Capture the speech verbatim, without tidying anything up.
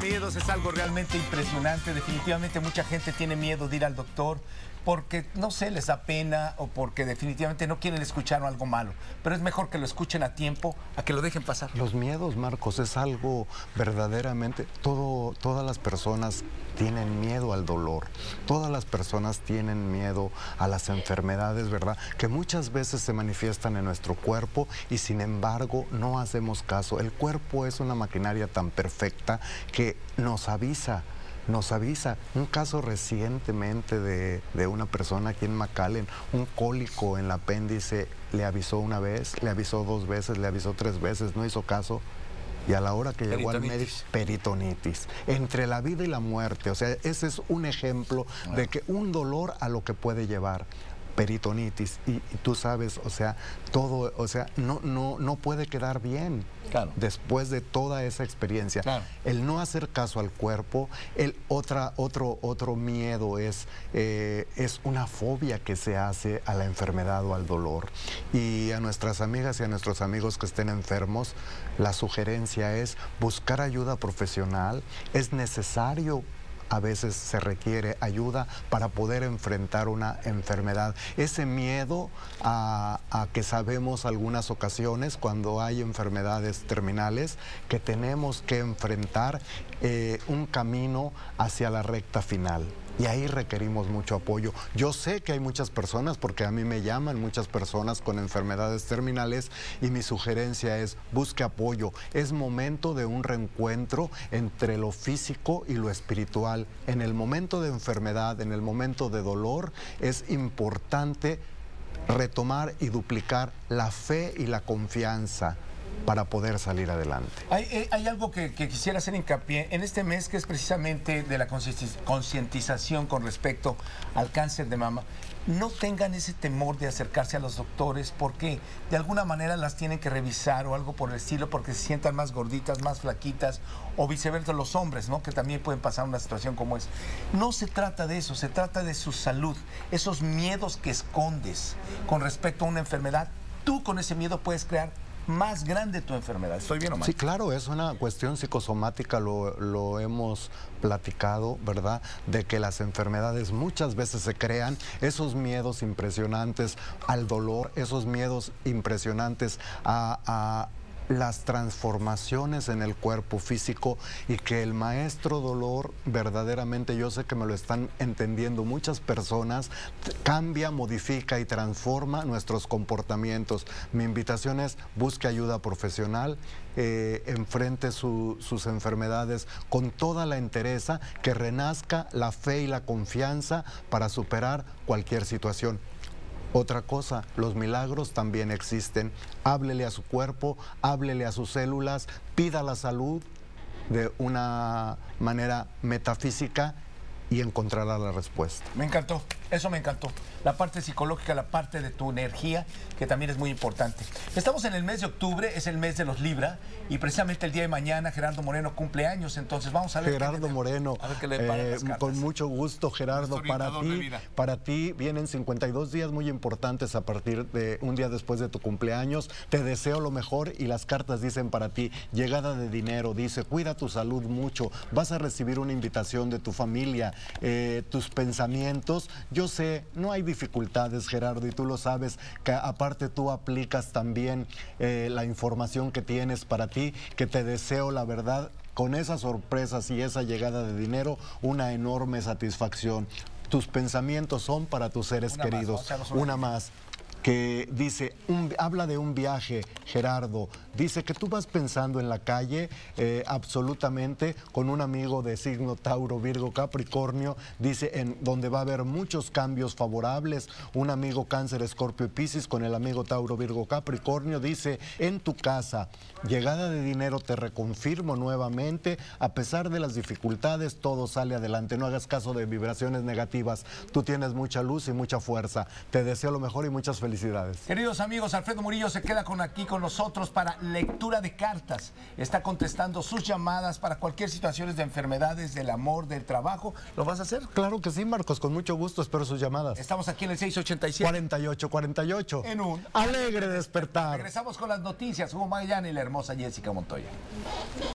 miedos es algo realmente impresionante. Definitivamente mucha gente tiene miedo de ir al doctor porque, no sé, les da pena o porque definitivamente no quieren escuchar algo malo. Pero es mejor que lo escuchen a tiempo a que lo dejen pasar. Los miedos, Marcos, es algo verdaderamente... Todo, todas las personas tienen miedo al dolor. Todas las personas tienen miedo a las enfermedades, ¿verdad? Que muchas veces se manifiestan en nuestro cuerpo y sin embargo no hacemos caso. El cuerpo es una maquinaria tan perfecta que nos avisa. Nos avisa. Un caso recientemente de, de una persona aquí en McAllen, un cólico en el apéndice, le avisó una vez, le avisó dos veces, le avisó tres veces, no hizo caso. Y a la hora que llegó al médico, peritonitis. Entre la vida y la muerte. O sea, ese es un ejemplo bueno. de que un dolor a lo que puede llevar. Peritonitis. Y, y tú sabes, o sea, todo, o sea, no, no, no puede quedar bien. Claro. Después de toda esa experiencia. Claro. El no hacer caso al cuerpo, el otra, otro, otro miedo es, eh, es una fobia que se hace a la enfermedad o al dolor. Y a nuestras amigas y a nuestros amigos que estén enfermos, la sugerencia es buscar ayuda profesional. Es necesario. A veces se requiere ayuda para poder enfrentar una enfermedad. Ese miedo a, a que sabemos algunas ocasiones cuando hay enfermedades terminales que tenemos que enfrentar eh, un camino hacia la recta final. Y ahí requerimos mucho apoyo. Yo sé que hay muchas personas, porque a mí me llaman muchas personas con enfermedades terminales y mi sugerencia es busque apoyo. Es momento de un reencuentro entre lo físico y lo espiritual. En el momento de enfermedad, en el momento de dolor, es importante retomar y duplicar la fe y la confianza para poder salir adelante. Hay, hay algo que, que quisiera hacer hincapié en este mes, que es precisamente de la concientización con respecto al cáncer de mama. No tengan ese temor de acercarse a los doctores porque de alguna manera las tienen que revisar o algo por el estilo porque se sientan más gorditas, más flaquitas o viceversa los hombres, ¿no? Que también pueden pasar una situación como esa. No se trata de eso, se trata de su salud, esos miedos que escondes con respecto a una enfermedad. Tú con ese miedo puedes crear más grande tu enfermedad. ¿Estoy bien o mal? Sí, claro, es una cuestión psicosomática, lo, lo hemos platicado, ¿verdad? De que las enfermedades muchas veces se crean, esos miedos impresionantes al dolor, esos miedos impresionantes a... a las transformaciones en el cuerpo físico y que el maestro dolor verdaderamente, yo sé que me lo están entendiendo muchas personas, cambia, modifica y transforma nuestros comportamientos. Mi invitación es busque ayuda profesional, eh, enfrente su, sus enfermedades con toda la entereza, que renazca la fe y la confianza para superar cualquier situación. Otra cosa, los milagros también existen. Háblele a su cuerpo, háblele a sus células, pida la salud de una manera metafísica y encontrará la respuesta. Me encantó, eso me encantó. La parte psicológica, la parte de tu energía, que también es muy importante. Estamos en el mes de octubre, es el mes de los Libra, y precisamente el día de mañana Gerardo Moreno cumple años, entonces vamos a ver... Gerardo qué Moreno, a ver qué le paran las cartas. Con mucho gusto, Gerardo, para ti, para ti vienen cincuenta y dos días muy importantes a partir de un día después de tu cumpleaños. Te deseo lo mejor y las cartas dicen para ti, llegada de dinero, dice, cuida tu salud mucho, vas a recibir una invitación de tu familia, eh, tus pensamientos. Yo sé, no hay dificultades, Gerardo, y tú lo sabes, que aparte tú aplicas también eh, la información que tienes para ti, que te deseo la verdad, con esas sorpresas y esa llegada de dinero, una enorme satisfacción. Tus pensamientos son para tus seres una queridos. Más, una, una más. Que dice, un, habla de un viaje, Gerardo, dice que tú vas pensando en la calle eh, absolutamente con un amigo de signo Tauro, Virgo, Capricornio, dice en donde va a haber muchos cambios favorables, un amigo Cáncer, Escorpio y Piscis con el amigo Tauro, Virgo, Capricornio, dice en tu casa, llegada de dinero, te reconfirmo nuevamente, a pesar de las dificultades, todo sale adelante, no hagas caso de vibraciones negativas, tú tienes mucha luz y mucha fuerza, te deseo lo mejor y muchas felicidades. Felicidades. Queridos amigos, Alfredo Murillo se queda con aquí con nosotros para lectura de cartas. Está contestando sus llamadas para cualquier situación de enfermedades, del amor, del trabajo. ¿Lo vas a hacer? Claro que sí, Marcos, con mucho gusto, espero sus llamadas. Estamos aquí en el seis ochenta y siete. cuarenta y ocho cuarenta y ocho. En un alegre despertar. Regresamos con las noticias. Hugo Magallán y la hermosa Jessica Montoya.